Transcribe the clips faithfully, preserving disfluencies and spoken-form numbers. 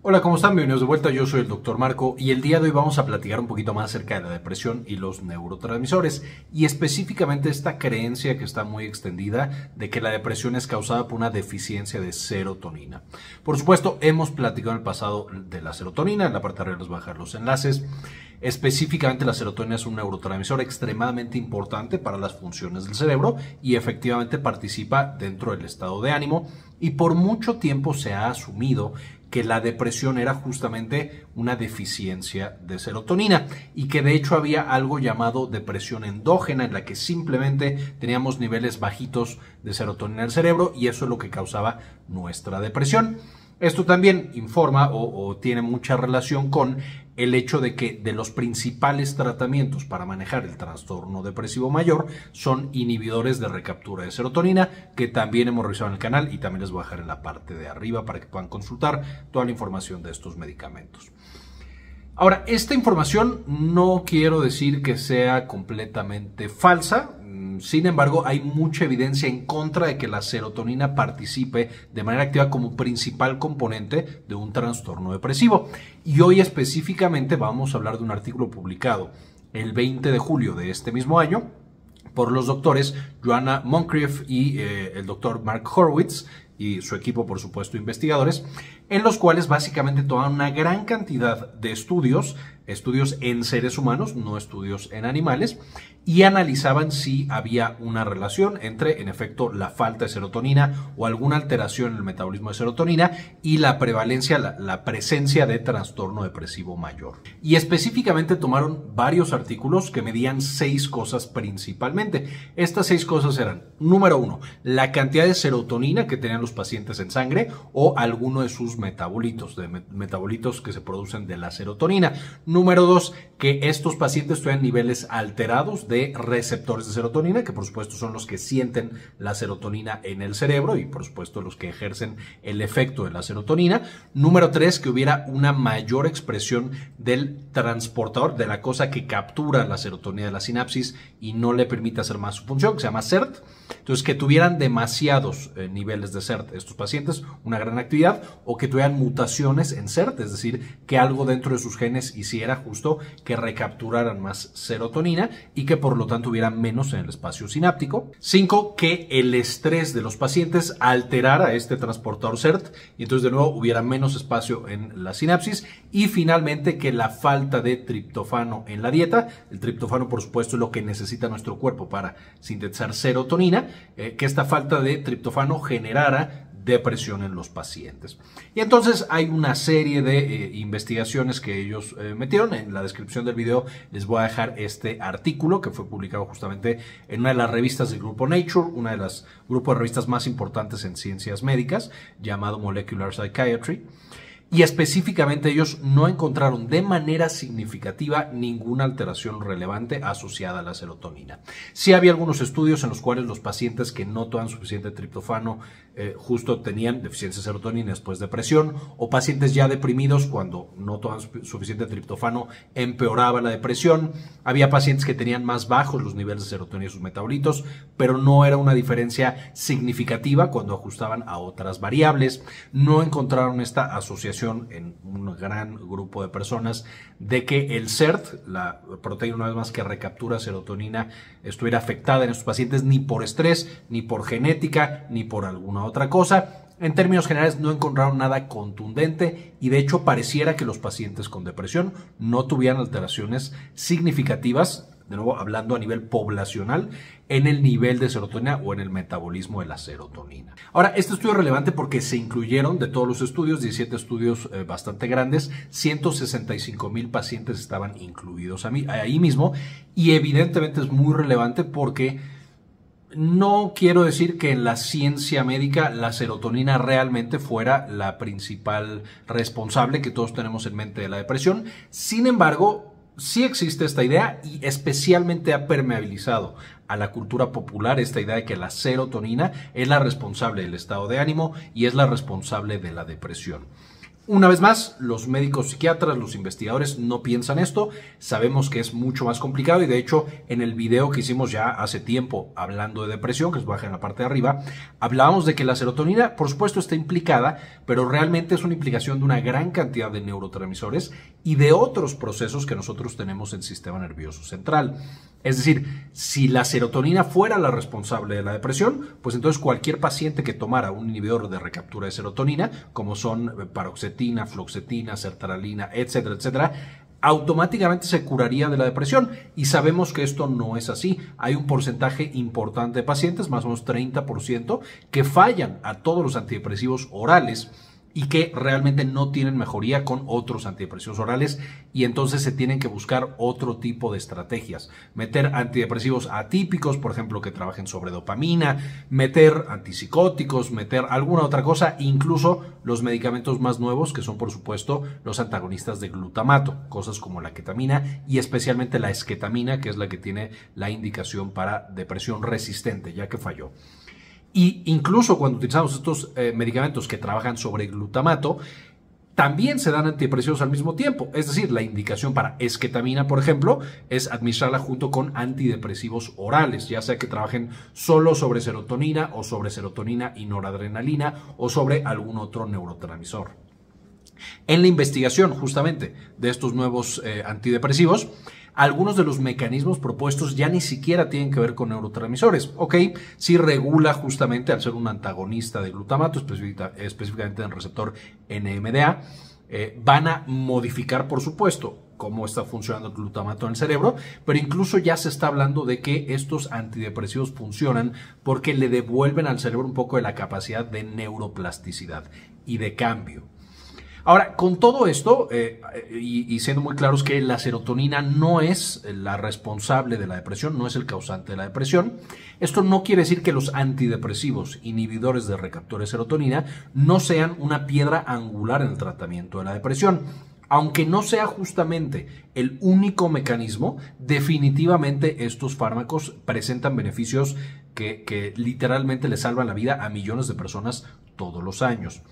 Hola, ¿cómo están? Bienvenidos de vuelta, yo soy el doctor Marco y el día de hoy vamos a platicar un poquito más acerca de la depresión y los neurotransmisores y específicamente esta creencia que está muy extendida de que la depresión es causada por una deficiencia de serotonina. Por supuesto, hemos platicado en el pasado de la serotonina, en la parte de arriba les voy a dejar los enlaces. Específicamente la serotonina es un neurotransmisor extremadamente importante para las funciones del cerebro y efectivamente participa dentro del estado de ánimo y por mucho tiempo se ha asumido que la depresión era justamente una deficiencia de serotonina y que de hecho había algo llamado depresión endógena en la que simplemente teníamos niveles bajitos de serotonina en el cerebro y eso es lo que causaba nuestra depresión. Esto también informa o, o tiene mucha relación con el hecho de que de los principales tratamientos para manejar el trastorno depresivo mayor son inhibidores de recaptura de serotonina, que también hemos revisado en el canal y también les voy a dejar en la parte de arriba para que puedan consultar toda la información de estos medicamentos. Ahora, esta información no quiero decir que sea completamente falsa. Sin embargo, hay mucha evidencia en contra de que la serotonina participe de manera activa como principal componente de un trastorno depresivo. Y hoy específicamente vamos a hablar de un artículo publicado el veinte de julio de este mismo año por los doctores Joanna Moncrieff y eh, el doctor Mark Horowitz y su equipo, por supuesto, investigadores, en los cuales básicamente toman una gran cantidad de estudios, estudios en seres humanos, no estudios en animales, y analizaban si había una relación entre, en efecto, la falta de serotonina o alguna alteración en el metabolismo de serotonina y la prevalencia, la, la presencia de trastorno depresivo mayor. Y específicamente tomaron varios artículos que medían seis cosas principalmente. Estas seis cosas eran, número uno, la cantidad de serotonina que tenían los pacientes en sangre o alguno de sus metabolitos, de metabolitos que se producen de la serotonina. Número dos, que estos pacientes tuvieran niveles alterados de receptores de serotonina, que por supuesto son los que sienten la serotonina en el cerebro y por supuesto los que ejercen el efecto de la serotonina. Número tres, que hubiera una mayor expresión del transportador, de la cosa que captura la serotonina de la sinapsis y no le permite hacer más su función, que se llama S E R T. Entonces, que tuvieran demasiados eh, niveles de S E R T estos pacientes, una gran actividad, o que tuvieran mutaciones en S E R T, es decir, que algo dentro de sus genes hiciera justo que recapturaran más serotonina y que por lo tanto hubiera menos en el espacio sináptico. Cinco, que el estrés de los pacientes alterara este transportador S E R T y entonces de nuevo hubiera menos espacio en la sinapsis. Y finalmente, que la falta de triptófano en la dieta, el triptófano por supuesto es lo que necesita nuestro cuerpo para sintetizar serotonina, eh, que esta falta de triptófano generara depresión en los pacientes. Y entonces hay una serie de eh, investigaciones que ellos eh, metieron. En la descripción del video les voy a dejar este artículo que fue publicado justamente en una de las revistas del grupo Nature, una de las grupos de revistas más importantes en ciencias médicas, llamado Molecular Psychiatry. Y específicamente ellos no encontraron de manera significativa ninguna alteración relevante asociada a la serotonina. Sí había algunos estudios en los cuales los pacientes que no toman suficiente triptófano eh, justo tenían deficiencia de serotonina después de depresión, o pacientes ya deprimidos cuando no toman suficiente triptófano empeoraba la depresión. Había pacientes que tenían más bajos los niveles de serotonina y sus metabolitos, pero no era una diferencia significativa cuando ajustaban a otras variables. No encontraron esta asociación en un gran grupo de personas de que el S E R T, la proteína una vez más que recaptura serotonina, estuviera afectada en estos pacientes ni por estrés, ni por genética, ni por alguna otra cosa. En términos generales no encontraron nada contundente y de hecho pareciera que los pacientes con depresión no tuvieran alteraciones significativas, de nuevo hablando a nivel poblacional, en el nivel de serotonina o en el metabolismo de la serotonina. Ahora, este estudio es relevante porque se incluyeron de todos los estudios, diecisiete estudios eh, bastante grandes, ciento sesenta y cinco mil pacientes estaban incluidos a mí, ahí mismo, y evidentemente es muy relevante porque no quiero decir que en la ciencia médica la serotonina realmente fuera la principal responsable que todos tenemos en mente de la depresión. Sin embargo, sí existe esta idea y especialmente ha permeabilizado a la cultura popular esta idea de que la serotonina es la responsable del estado de ánimo y es la responsable de la depresión. Una vez más, los médicos psiquiatras, los investigadores no piensan esto, sabemos que es mucho más complicado y de hecho en el video que hicimos ya hace tiempo hablando de depresión, que es baja en la parte de arriba, hablábamos de que la serotonina por supuesto está implicada, pero realmente es una implicación de una gran cantidad de neurotransmisores y de otros procesos que nosotros tenemos en el sistema nervioso central. Es decir, si la serotonina fuera la responsable de la depresión, pues entonces cualquier paciente que tomara un inhibidor de recaptura de serotonina, como son paroxetina, fluoxetina, sertralina, etcétera, etcétera, automáticamente se curaría de la depresión. Y sabemos que esto no es así. Hay un porcentaje importante de pacientes, más o menos treinta por ciento, que fallan a todos los antidepresivos orales y que realmente no tienen mejoría con otros antidepresivos orales y entonces se tienen que buscar otro tipo de estrategias. Meter antidepresivos atípicos, por ejemplo, que trabajen sobre dopamina, meter antipsicóticos, meter alguna otra cosa, incluso los medicamentos más nuevos que son, por supuesto, los antagonistas de glutamato, cosas como la ketamina y especialmente la esketamina, que es la que tiene la indicación para depresión resistente, ya que falló. Y incluso cuando utilizamos estos eh, medicamentos que trabajan sobre glutamato, también se dan antidepresivos al mismo tiempo. Es decir, la indicación para esketamina, por ejemplo, es administrarla junto con antidepresivos orales, ya sea que trabajen solo sobre serotonina o sobre serotonina y noradrenalina o sobre algún otro neurotransmisor. En la investigación justamente de estos nuevos eh, antidepresivos, algunos de los mecanismos propuestos ya ni siquiera tienen que ver con neurotransmisores. Ok, sí regula justamente al ser un antagonista de glutamato, específicamente en el receptor N M D A, eh, van a modificar, por supuesto, cómo está funcionando el glutamato en el cerebro, pero incluso ya se está hablando de que estos antidepresivos funcionan porque le devuelven al cerebro un poco de la capacidad de neuroplasticidad y de cambio. Ahora, con todo esto, eh, y, y siendo muy claros que la serotonina no es la responsable de la depresión, no es el causante de la depresión, esto no quiere decir que los antidepresivos, inhibidores de recaptura de serotonina, no sean una piedra angular en el tratamiento de la depresión. Aunque no sea justamente el único mecanismo, definitivamente estos fármacos presentan beneficios que, que literalmente le salvan la vida a millones de personas todos los años.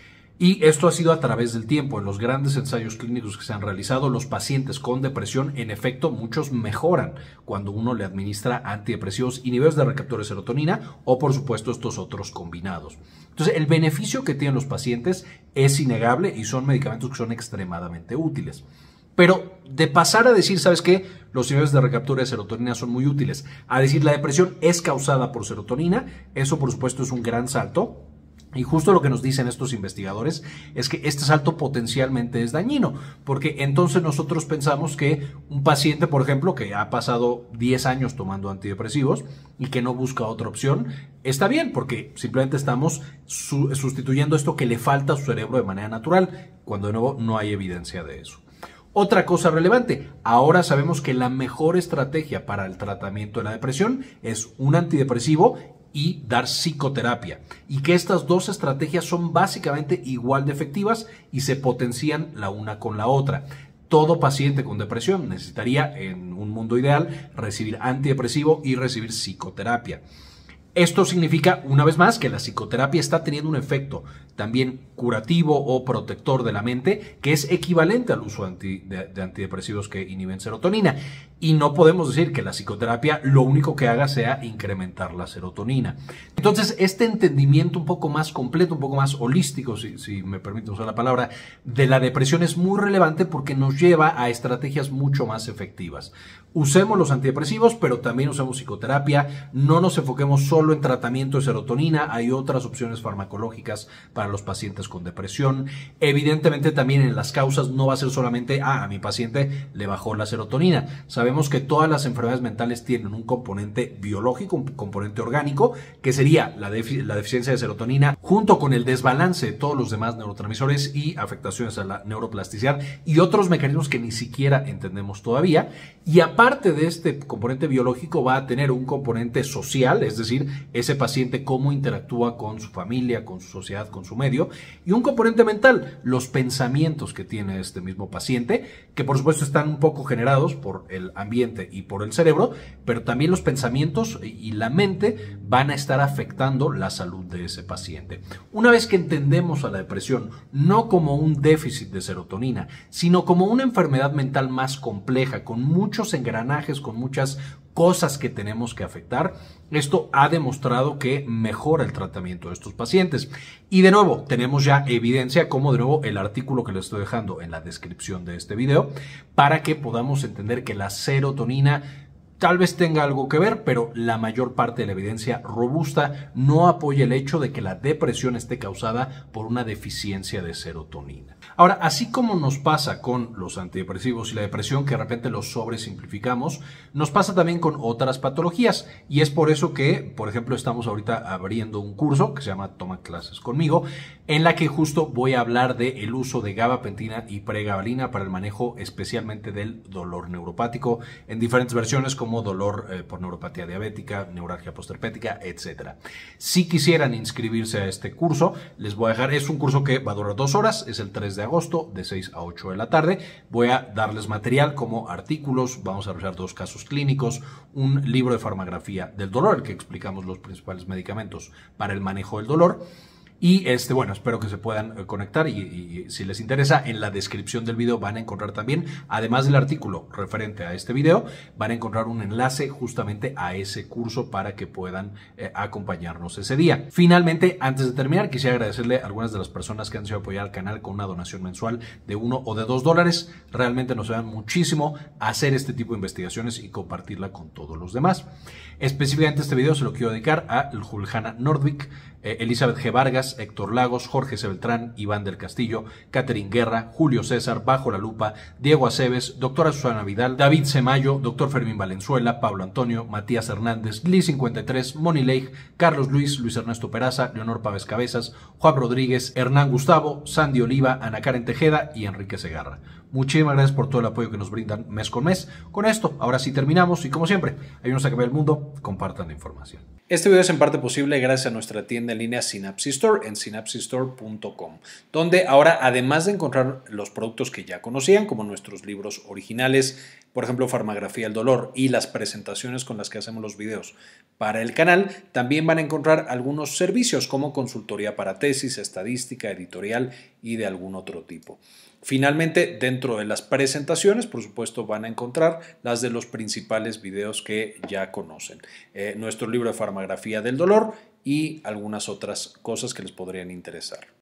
Y esto ha sido a través del tiempo. En los grandes ensayos clínicos que se han realizado, los pacientes con depresión, en efecto, muchos mejoran cuando uno le administra antidepresivos, inhibidores de recaptura de serotonina o, por supuesto, estos otros combinados. Entonces, el beneficio que tienen los pacientes es innegable y son medicamentos que son extremadamente útiles. Pero de pasar a decir, ¿sabes qué? Los inhibidores de recaptura de serotonina son muy útiles, a decir la depresión es causada por serotonina, eso, por supuesto, es un gran salto. Y justo lo que nos dicen estos investigadores es que este salto potencialmente es dañino, porque entonces nosotros pensamos que un paciente, por ejemplo, que ha pasado diez años tomando antidepresivos y que no busca otra opción, está bien, porque simplemente estamos su- sustituyendo esto que le falta a su cerebro de manera natural, cuando de nuevo no hay evidencia de eso. Otra cosa relevante, ahora sabemos que la mejor estrategia para el tratamiento de la depresión es un antidepresivo y dar psicoterapia, y que estas dos estrategias son básicamente igual de efectivas y se potencian la una con la otra. Todo paciente con depresión necesitaría, en un mundo ideal, recibir antidepresivo y recibir psicoterapia. Esto significa, una vez más, que la psicoterapia está teniendo un efecto también curativo o protector de la mente que es equivalente al uso anti, de, de antidepresivos que inhiben serotonina. Y no podemos decir que la psicoterapia lo único que haga sea incrementar la serotonina. Entonces, este entendimiento un poco más completo, un poco más holístico, si, si me permite usar la palabra, de la depresión es muy relevante porque nos lleva a estrategias mucho más efectivas. Usemos los antidepresivos, pero también usemos psicoterapia. No nos enfoquemos solo en tratamiento de serotonina. Hay otras opciones farmacológicas para los pacientes con depresión. Evidentemente, también en las causas no va a ser solamente, ah, a mi paciente le bajó la serotonina. Sabemos que todas las enfermedades mentales tienen un componente biológico, un componente orgánico, que sería la, defi- la deficiencia de serotonina, junto con el desbalance de todos los demás neurotransmisores y afectaciones a la neuroplasticidad y otros mecanismos que ni siquiera entendemos todavía. Y aparte de este componente biológico va a tener un componente social, es decir, ese paciente cómo interactúa con su familia, con su sociedad, con su medio, y un componente mental, los pensamientos que tiene este mismo paciente, que por supuesto están un poco generados por el ambiente y por el cerebro, pero también los pensamientos y la mente van a estar afectando la salud de ese paciente. Una vez que entendemos a la depresión no como un déficit de serotonina, sino como una enfermedad mental más compleja, con muchos engranajes, con muchas cosas que tenemos que afectar, esto ha demostrado que mejora el tratamiento de estos pacientes. Y de nuevo, tenemos ya evidencia, como de nuevo el artículo que les estoy dejando en la descripción de este video, para que podamos entender que la serotonina tal vez tenga algo que ver, pero la mayor parte de la evidencia robusta no apoya el hecho de que la depresión esté causada por una deficiencia de serotonina. Ahora, así como nos pasa con los antidepresivos y la depresión, que de repente los sobresimplificamos, nos pasa también con otras patologías, y es por eso que, por ejemplo, estamos ahorita abriendo un curso que se llama Toma Clases Conmigo, en la que justo voy a hablar del uso de gabapentina y pregabalina para el manejo especialmente del dolor neuropático en diferentes versiones, como dolor eh, por neuropatía diabética, neuralgia postherpética, etcétera. Si quisieran inscribirse a este curso, les voy a dejar, es un curso que va a durar dos horas, es el tres de agosto de seis a ocho de la tarde. Voy a darles material como artículos, vamos a revisar dos casos clínicos, un libro de farmagrafía del dolor, el que explicamos los principales medicamentos para el manejo del dolor. Y este, bueno, espero que se puedan conectar y, y si les interesa, en la descripción del video van a encontrar también, además del artículo referente a este video, van a encontrar un enlace justamente a ese curso para que puedan eh, acompañarnos ese día. Finalmente, antes de terminar, quisiera agradecerle a algunas de las personas que han sido apoyar al canal con una donación mensual de uno o de dos dólares. Realmente nos ayudan muchísimo a hacer este tipo de investigaciones y compartirla con todos los demás. Específicamente este video se lo quiero dedicar a Juliana Nordvik, eh, Elizabeth G. Vargas, Héctor Lagos, Jorge C. Beltrán, Iván del Castillo, Catherine Guerra, Julio César, Bajo la Lupa, Diego Aceves, doctora Susana Vidal, David Semayo, doctor Fermín Valenzuela, Pablo Antonio, Matías Hernández, Lee cincuenta y tres, Moni Leigh, Carlos Luis, Luis Ernesto Peraza, Leonor Pávez Cabezas, Juan Rodríguez, Hernán Gustavo, Sandy Oliva, Ana Karen Tejeda y Enrique Segarra. Muchísimas gracias por todo el apoyo que nos brindan mes con mes. Con esto, ahora sí terminamos y como siempre, ayúdenos a cambiar el mundo, compartan la información. Este video es en parte posible gracias a nuestra tienda en línea Synapsis Store en synapsis store punto com, donde ahora, además de encontrar los productos que ya conocían, como nuestros libros originales, por ejemplo, Farmagrafía del Dolor y las presentaciones con las que hacemos los videos para el canal, también van a encontrar algunos servicios como consultoría para tesis, estadística, editorial y de algún otro tipo. Finalmente, dentro de las presentaciones, por supuesto, van a encontrar las de los principales videos que ya conocen. Eh, nuestro libro de Farmagrafía del Dolor y algunas otras cosas que les podrían interesar.